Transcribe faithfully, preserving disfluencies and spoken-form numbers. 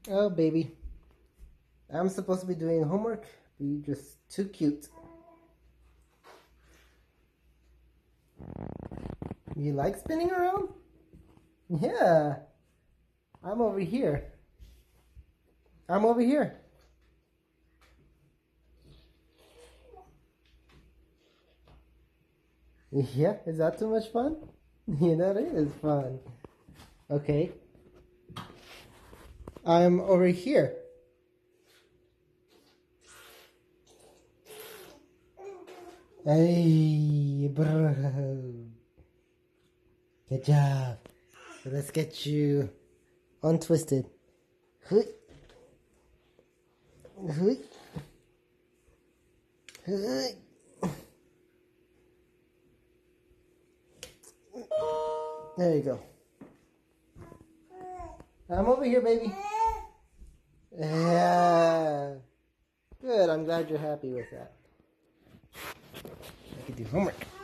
Oh, baby. I'm supposed to be doing homework, but you're just too cute. You like spinning around? Yeah. I'm over here. I'm over here. Yeah, is that too much fun? Yeah, that is fun. Okay. I'm over here. Hey, bro. Good job. So let's get you untwisted. Hui. Hui. Hui. There you go. I'm over here, baby. Yeah. Good. I'm glad you're happy with that. I can do homework.